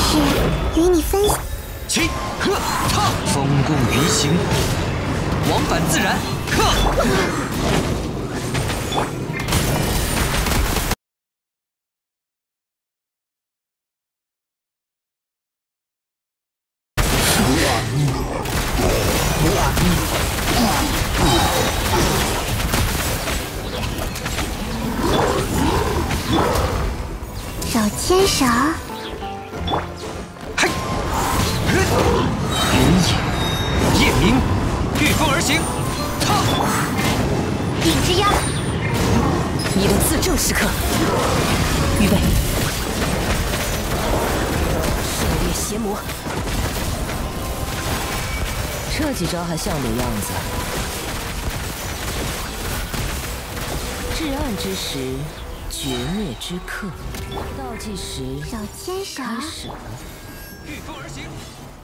事与你分享。 起，风共鱼行，往返自然。 手牵手， 嘿，云野，夜明，御风而行。 影之妖， 你的自证时刻，预备，狩猎邪魔。这几招还像点样子。至暗之时，绝灭之刻，倒计时手牵手， 开始了。 御风而行。